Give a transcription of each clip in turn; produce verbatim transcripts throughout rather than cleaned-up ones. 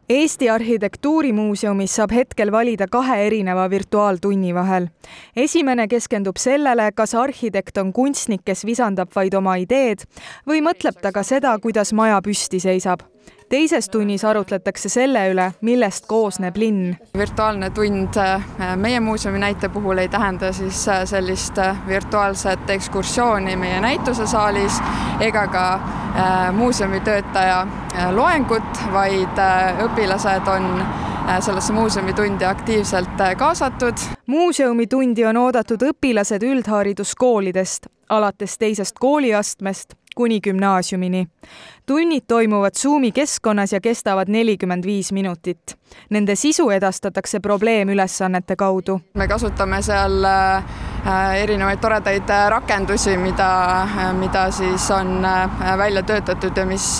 Eesti Arhitektuurimuuseumis saab hetkel valida kahe erineva virtuaaltunni vahel. Esimene keskendub sellele, kas arhitekt on kunstnik, kes visandab vaid oma ideed, või mõtleb ta ka seda, kuidas maja püsti seisab. Teises tunnis arutletakse selle üle, millest koosneb linn. Virtuaalne tund meie muuseumi näite puhul ei tähenda siis sellist virtuaalset ekskursiooni meie näitusesaalis ega ka muuseumi töötaja loengut, vaid õpilased on sellesse muuseumitundi aktiivselt kaasatud. Muuseumitundi on oodatud õpilased üldhariduskoolidest, alates teisest kooliastmest kuni gümnaasiumini. Tunnid toimuvad Zoomi keskkonnas ja kestavad nelikümmend viis minutit. Nende sisu edastatakse probleemülesannete kaudu. Me kasutame seal erinevaid toredaid rakendusi, mida, mida siis on välja töötatud ja mis,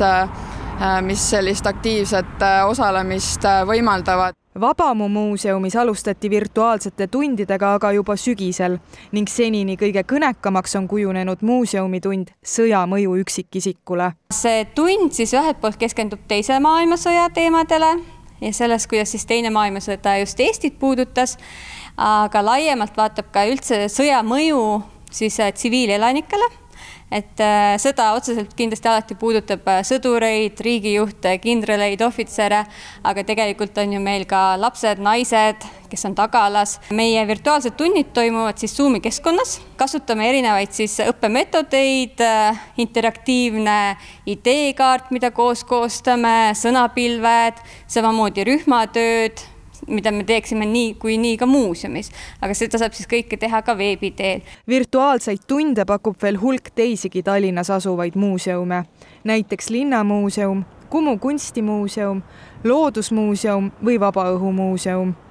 mis sellist aktiivset osalemist võimaldavad. Vabamu muuseumis alustati virtuaalsete tundidega aga juba sügisel ning senini kõige kõnekamaks on kujunenud muuseumitund Sõja mõju üksikisikule. See tund siis ühelt poolt keskendub teise maailmasõja teemadele ja sellest, kuidas siis teine maailmasõda just Eestit puudutas, aga laiemalt vaatab ka üldse sõja mõju siis tsiviilelanikele. Et sõda otseselt kindlasti alati puudutab sõdureid, riigijuhte, kindraleid, ohvitsere, aga tegelikult on ju meil ka lapsed, naised, kes on tagalas. Meie virtuaalsed tunnid toimuvad siis Zoomi keskkonnas. Kasutame erinevaid siis õppemetodeid, interaktiivne ideekaart, mida koos koostame, sõnapilved, samamoodi rühmatööd, mida me teeksime nii kui nii ka muuseumis, aga seda saab siis kõike teha ka veebi teel. Virtuaalseid tunde pakub veel hulk teisigi Tallinnas asuvaid muuseume, näiteks Linnamuuseum, Kumu kunstimuuseum, Loodusmuuseum või Vabaõhumuuseum.